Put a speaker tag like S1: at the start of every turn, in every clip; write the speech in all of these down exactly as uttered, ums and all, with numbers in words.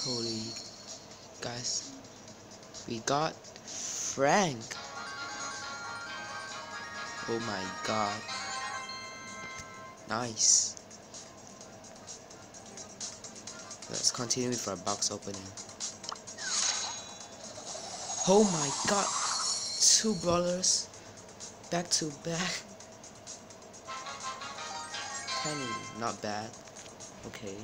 S1: Holy guys, we got Frank. Oh my god, nice. Let's continue with our box opening. Oh my god, two brawlers back to back. Penny, not bad. Okay.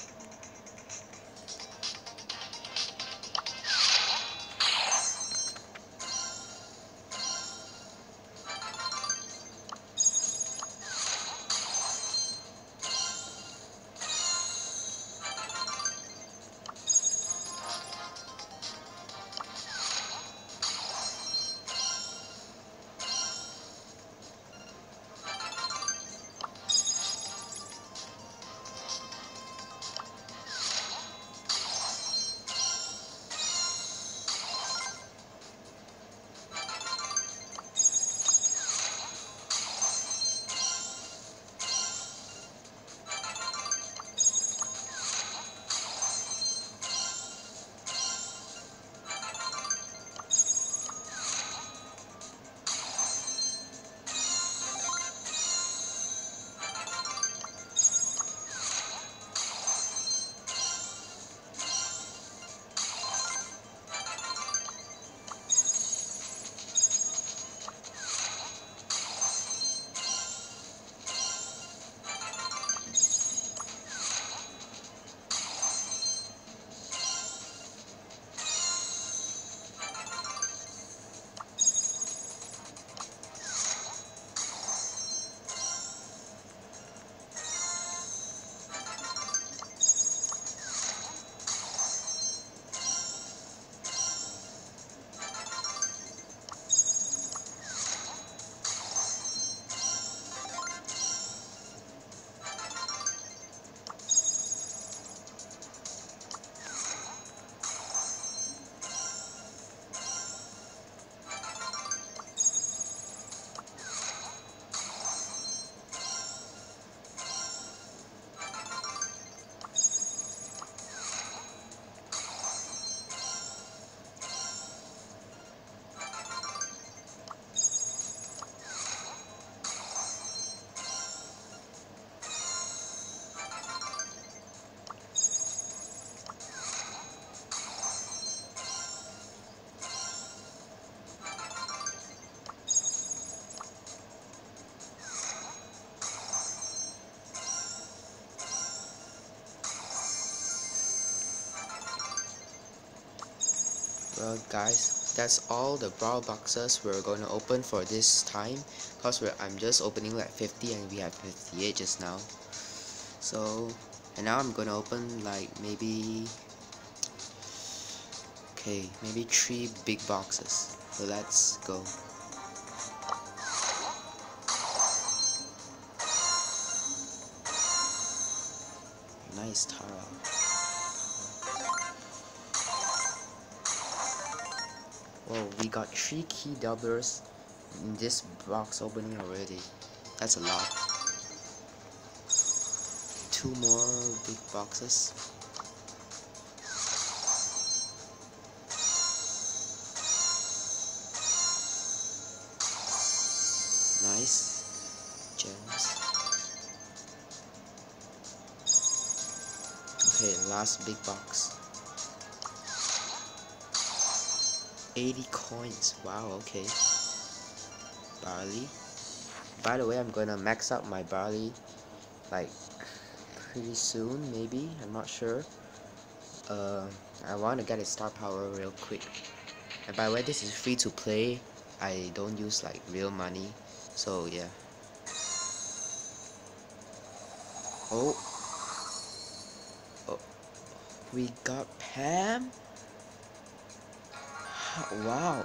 S1: Well guys, that's all the brawl boxes we're going to open for this time, because we're I'm just opening like fifty and we have fifty-eight just now. So, and now I'm gonna open like maybe okay maybe three big boxes. So let's go. Nice Tara. Whoa, we got three key doublers in this box opening already. That's a lot. Two more big boxes. Nice gems. Okay, last big box. eighty coins. Wow, okay. Barley. By the way, I'm gonna max out my barley like pretty soon, maybe. I'm not sure. Uh, I want to get a star power real quick. And by the way, this is free to play. I don't use like real money. So yeah. Oh. Oh. We got Pam. Wow,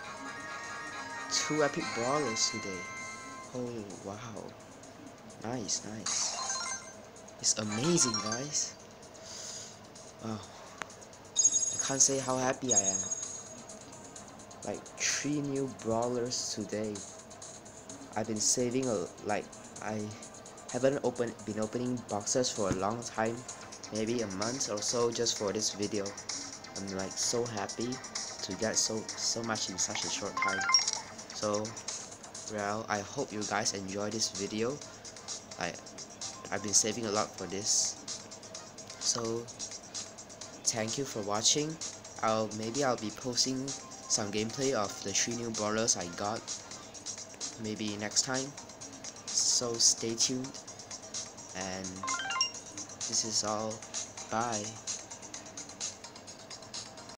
S1: two epic brawlers today. Oh wow, nice, nice. It's amazing, guys. Wow, I can't say how happy I am. Like three new brawlers today. I've been saving a like I haven't opened been opening boxes for a long time, maybe a month or so just for this video. I'm like so happy to get so so much in such a short time. So well, I hope you guys enjoy this video. I I've been saving a lot for this. So thank you for watching. I'll maybe I'll be posting some gameplay of the three new brawlers I got maybe next time. So stay tuned, and this is all. Bye.